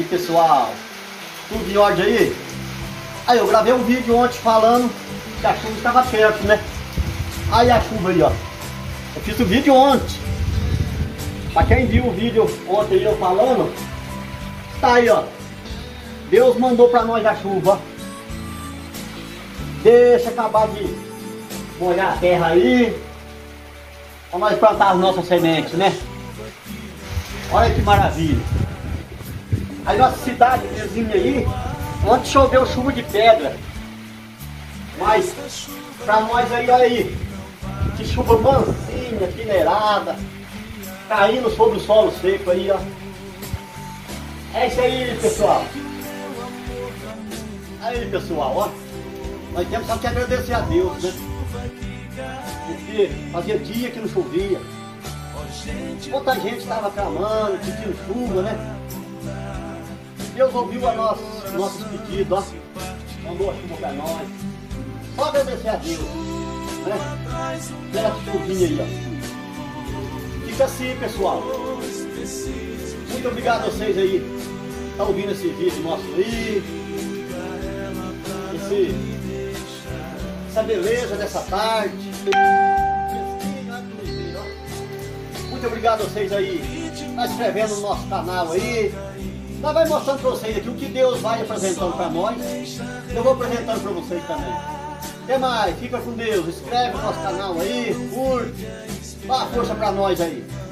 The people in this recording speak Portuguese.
pessoal, tudo em ordem aí? Aí eu gravei um vídeo ontem falando que a chuva estava perto, né? Aí a chuva aí, ó. Eu fiz o vídeo ontem. Pra quem viu o vídeo ontem aí eu falando, tá aí, ó. Deus mandou pra nós a chuva, ó. Deixa acabar de molhar a terra aí, pra nós plantar as nossas sementes, né? Olha que maravilha. Aí nossa cidade vizinha aí, ontem choveu chuva de pedra. Mas pra nós aí, olha aí, que chuva mansinha, peneirada, caindo sobre o solo seco aí, ó. É isso aí, pessoal. Aí, pessoal, ó. Nós temos só que agradecer a Deus, né? Porque fazia dia que não chovia. Muita gente estava clamando, pedindo chuva, né? Deus ouviu nossos pedidos, ó. Mandou a chuva para nós. Só agradecer a Deus, né? Pela chuvinha aí, ó. Fica assim, pessoal. Muito obrigado a vocês aí que estão ouvindo esse vídeo nosso aí. Essa beleza dessa tarde. Muito obrigado a vocês aí, tá se inscrevendo no nosso canal aí. Nós vamos mostrando para vocês aqui o que Deus vai apresentando para nós. Eu vou apresentando para vocês também. Até mais, fica com Deus, inscreve no nosso canal aí, curte, dá uma força para nós aí.